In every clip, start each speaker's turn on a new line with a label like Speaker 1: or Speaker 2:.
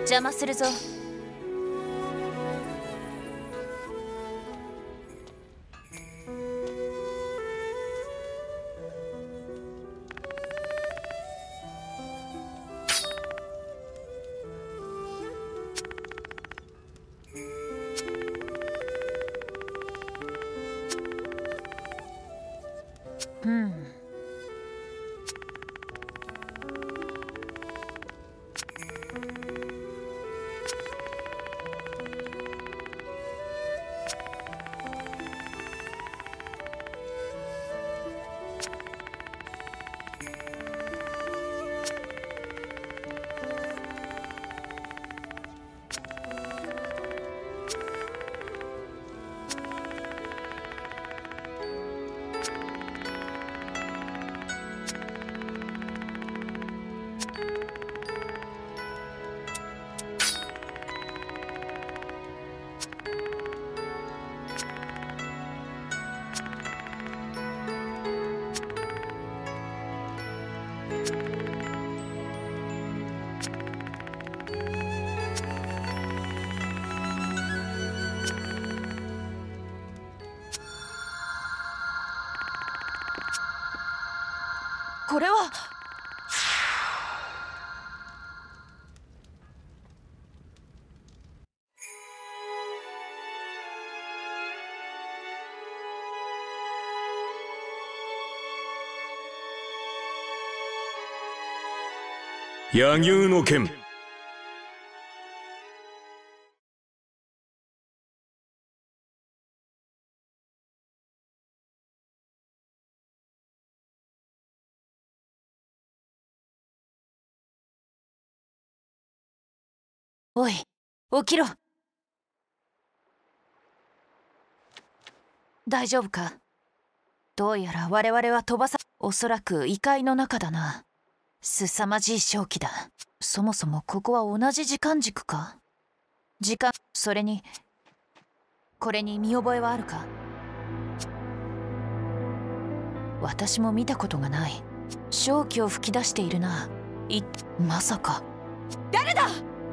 Speaker 1: 邪魔するぞ。これは。
Speaker 2: 柳生の剣。
Speaker 1: おい、起きろ。大丈夫か？どうやら我々は飛ばさ、おそらく異界の中だな。凄まじい瘴気だ。そもそもここは同じ時間軸か？それにこれに見覚えはあるか？私も見たことがない。瘴気を吹き出しているな。まさか。誰だ？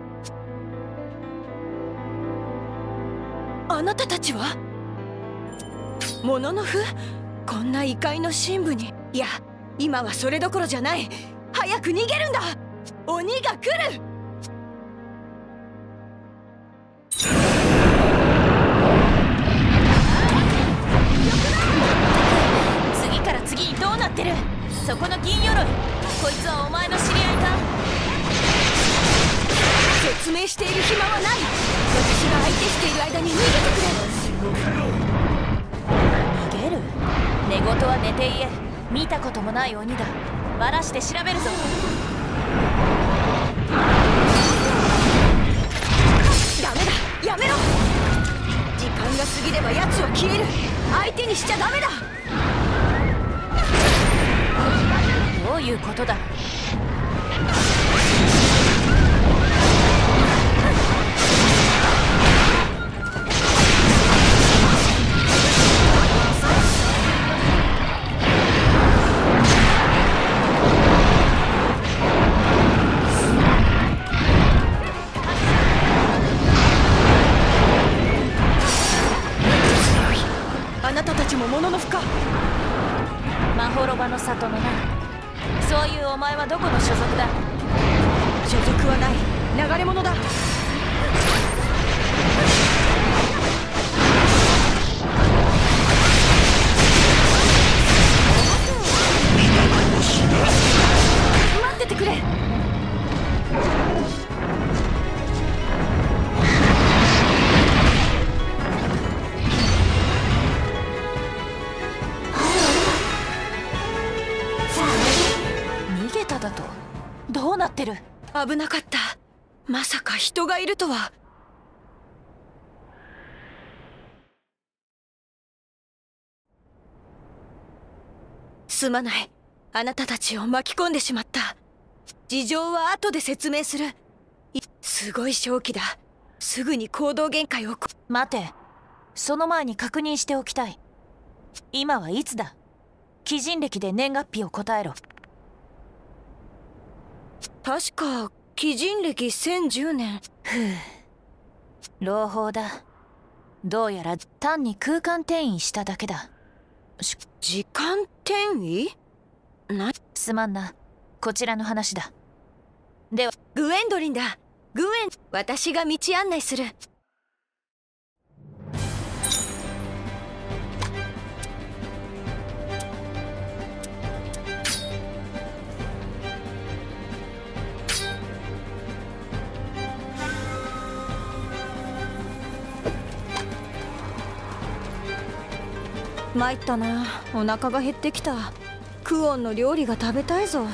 Speaker 3: あなたたちはモノノフ？こんな異界の深部に。いや、今はそれどころじゃない。早く逃げるんだ。鬼が来る。
Speaker 1: 次から次にどうなってる？そこの銀鎧、こいつはお前の知り合いか？
Speaker 3: 説明している暇はない。私が相手している間に逃げてくれ。
Speaker 1: 逃げる？寝言は寝て言え。見たこともない鬼だ。バラして調べるぞ。
Speaker 3: ダメだ、やめろ。時間が過ぎれば奴は消える。相手にしちゃダメだ。
Speaker 1: どういうことだ？
Speaker 3: あなたたちもモノノフか？
Speaker 1: まほろばの里のな。そういうお前はどこの所属だ？
Speaker 3: 所属はない。流れ者だ。待っててくれ。
Speaker 1: だとどうなってる？
Speaker 3: 危なかった。まさか人がいるとは。すまない。あなたたちを巻き込んでしまった。事情は後で説明する。すごい瘴気だ。すぐに行動限界を。
Speaker 1: 待て、その前に確認しておきたい。今はいつだ？鬼人暦で年月日を答えろ。
Speaker 3: 確か鬼人歴1010年。
Speaker 1: 朗報だ。どうやら単に空間転移しただけだ。
Speaker 3: 時間転移？
Speaker 1: すまんな。こちらの話だ。では
Speaker 3: グエンドリンだ。私が道案内する。参ったな。お腹が減ってきた。クオンの料理が食べたいぞ。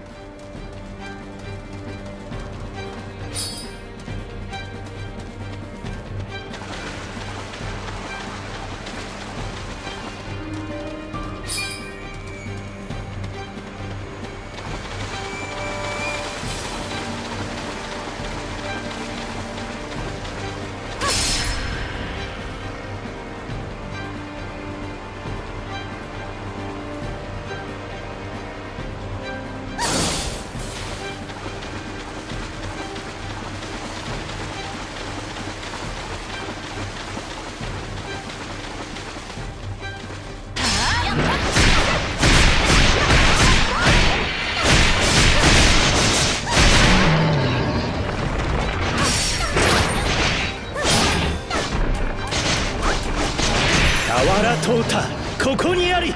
Speaker 4: 淘汰、ここにあり。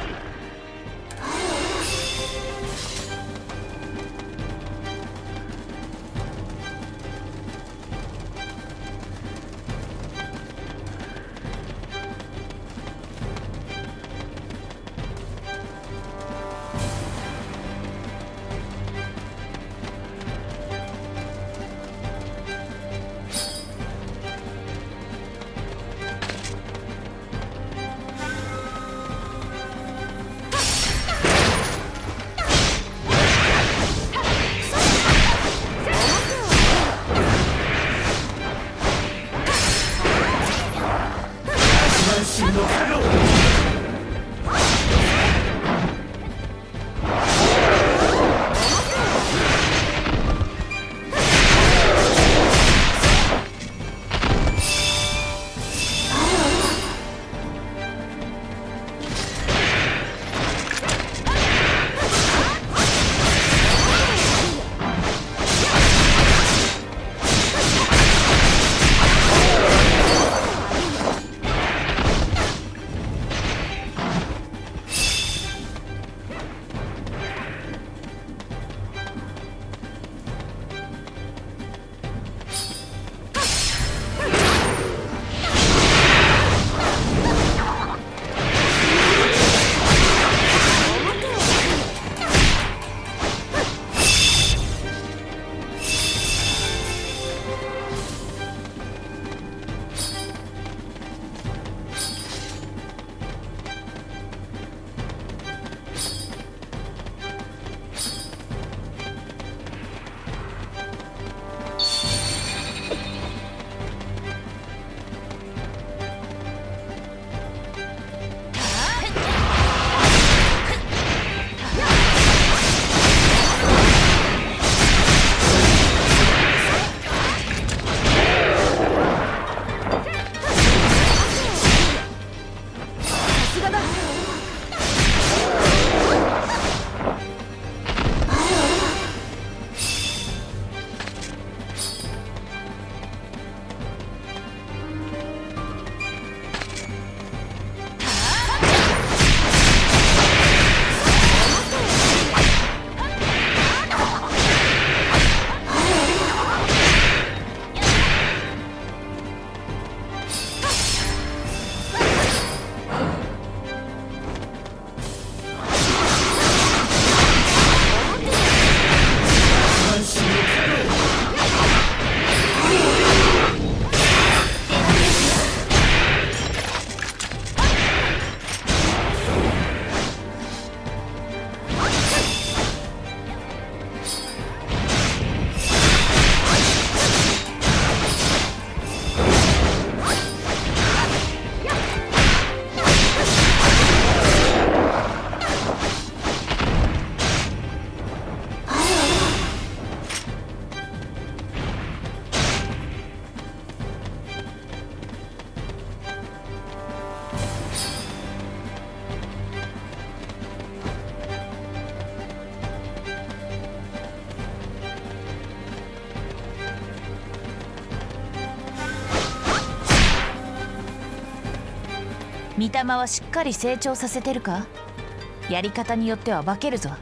Speaker 1: 御霊はしっかり成長させてるか？やり方によっては化けるぞ。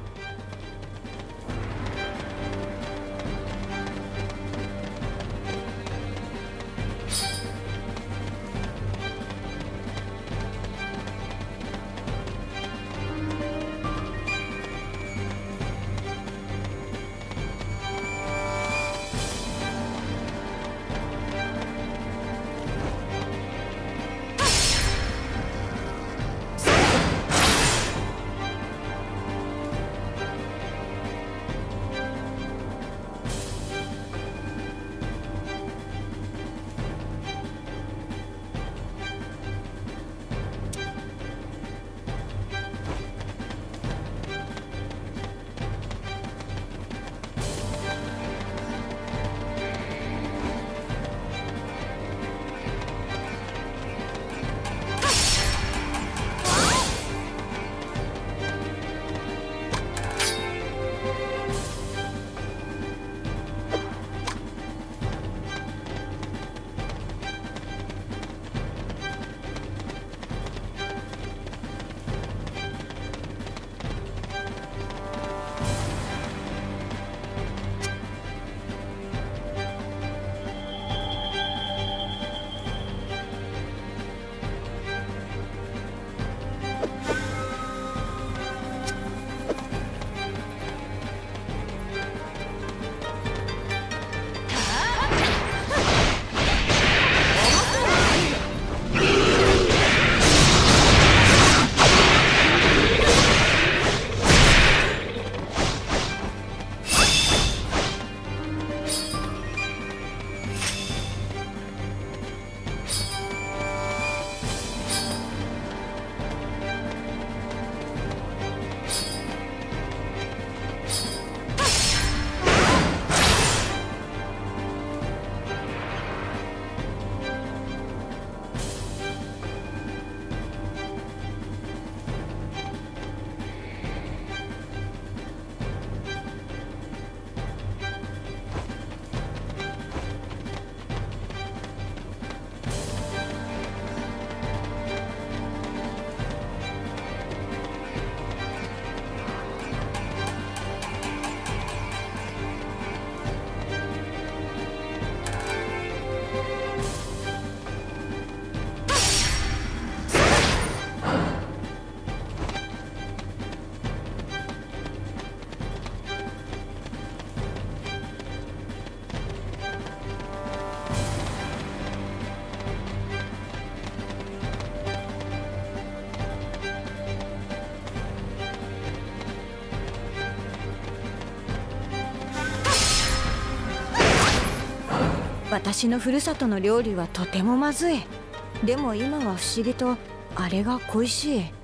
Speaker 3: 私のふるさとの料理はとてもまずい。でも今は不思議とあれが恋しい。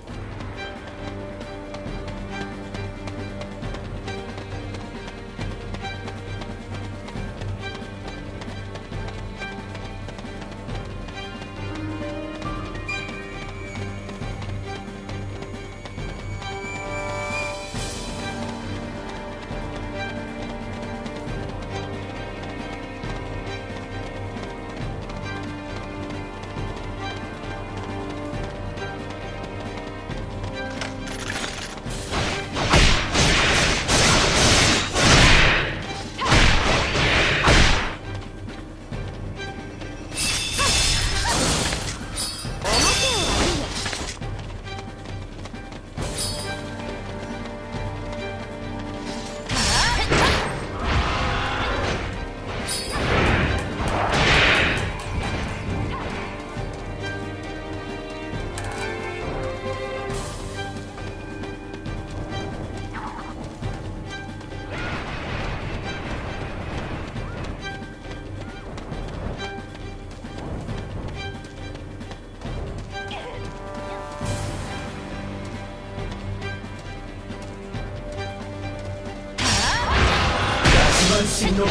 Speaker 4: 身の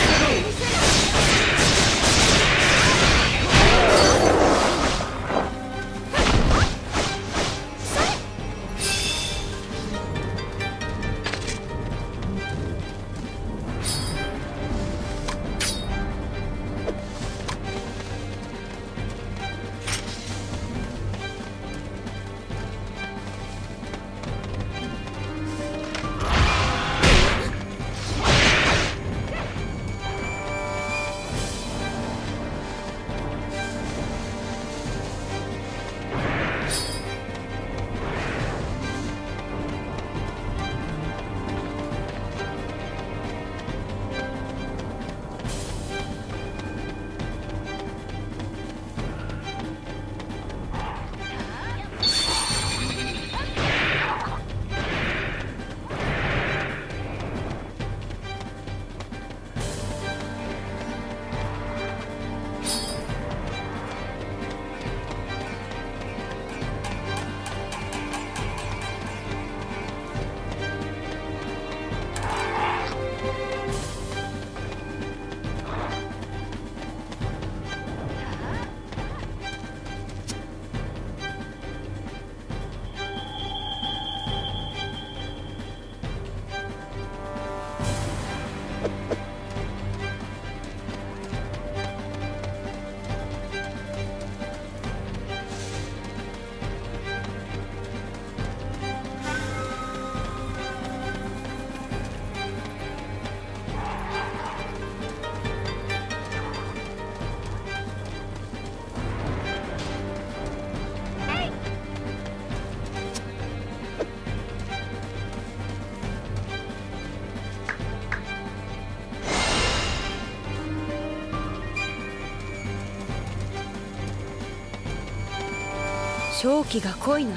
Speaker 3: 勝機が濃いな。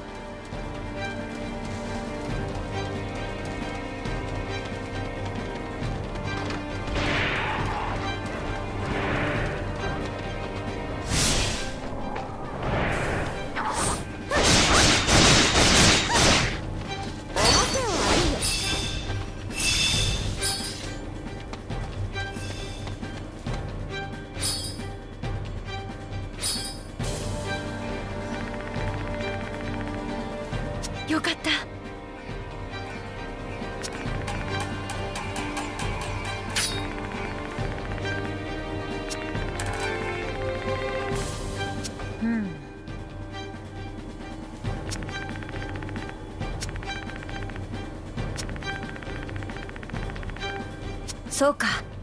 Speaker 3: よかった。そうか。